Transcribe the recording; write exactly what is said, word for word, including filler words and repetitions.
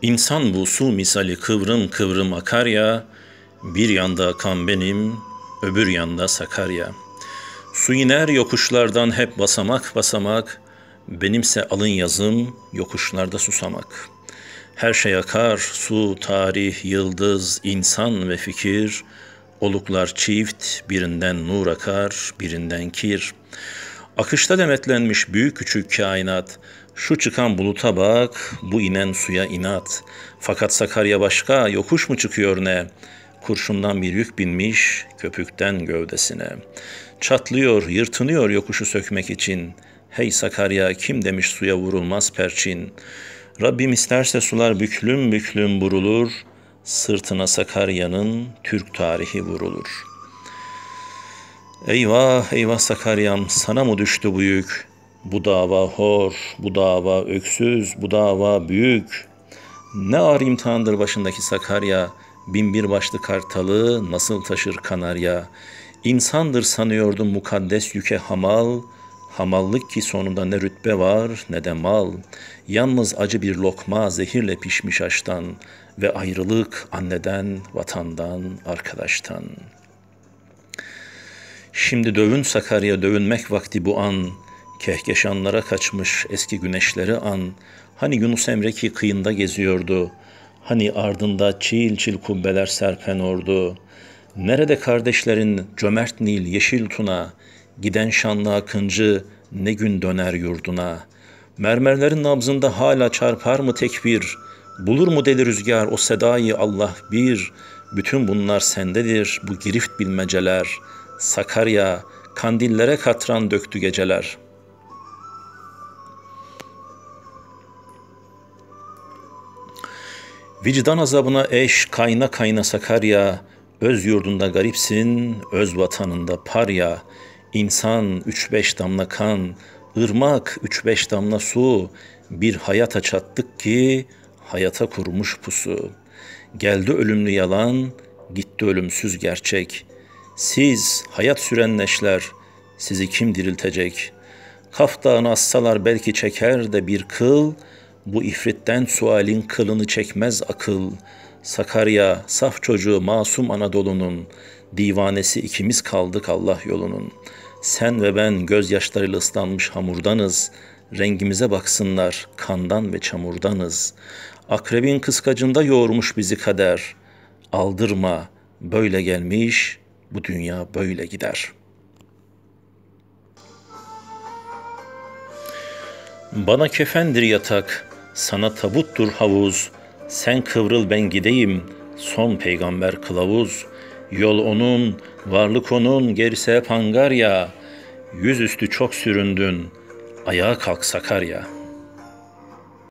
İnsan bu su misali kıvrım kıvrım akar ya, bir yanda akan benim, öbür yanda Sakarya. Su iner yokuşlardan hep basamak basamak, benimse alın yazım yokuşlarda susamak. Her şey akar, su, tarih, yıldız, insan ve fikir, oluklar çift, birinden nur akar, birinden kir. Akışta demetlenmiş büyük küçük kainat, şu çıkan buluta bak, bu inen suya inat. Fakat Sakarya başka, yokuş mu çıkıyor ne? Kurşundan bir yük binmiş, köpükten gövdesine. Çatlıyor, yırtınıyor yokuşu sökmek için. Hey Sakarya, kim demiş suya vurulmaz perçin? Rabbim isterse sular büklüm büklüm burulur, sırtına Sakarya'nın Türk tarihi vurulur. Eyvah eyvah Sakaryam, sana mı düştü bu yük? Bu dava hor, bu dava öksüz, bu dava büyük. Ne ağır imtihandır başındaki Sakarya, bin bir başlı kartalı nasıl taşır kanarya? İnsandır sanıyordum mukaddes yüke hamal, hamallık ki sonunda ne rütbe var ne de mal. Yalnız acı bir lokma zehirle pişmiş aştan ve ayrılık anneden, vatandan, arkadaştan. Şimdi dövün Sakarya, dövünmek vakti bu an. Kehkeşanlara kaçmış eski güneşleri an. Hani Yunus Emre ki kıyında geziyordu. Hani ardında çil çil kubbeler serpen ordu. Nerede kardeşlerin cömert Nil yeşil tuna? Giden şanlı akıncı ne gün döner yurduna? Mermerlerin nabzında hala çarpar mı tekbir? Bulur mu deli rüzgar o sedayı Allah bir? Bütün bunlar sendedir bu girift bilmeceler. Sakarya kandillere katran döktü geceler. Vicdan azabına eş kayna kayna Sakarya, öz yurdunda garipsin, öz vatanında parya. İnsan üç beş damla kan, ırmak üç beş damla su, bir hayata çattık ki hayata kurmuş pusu. Geldi ölümlü yalan, gitti ölümsüz gerçek. Siz hayat süren neşler, sizi kim diriltecek? Kaf Dağı'nı assalar belki çeker de bir kıl, bu ifritten sualin kılını çekmez akıl. Sakarya, saf çocuğu masum Anadolu'nun, divanesi ikimiz kaldık Allah yolunun. Sen ve ben gözyaşlarıyla ıslanmış hamurdanız, rengimize baksınlar kandan ve çamurdanız. Akrebin kıskacında yoğurmuş bizi kader, aldırma böyle gelmiş, bu dünya böyle gider. Bana kefendir yatak, sana tabuttur havuz. Sen kıvrıl ben gideyim, son peygamber kılavuz. Yol onun, varlık onun, gerisi hep Angarya. Yüzüstü çok süründün, ayağa kalk Sakarya.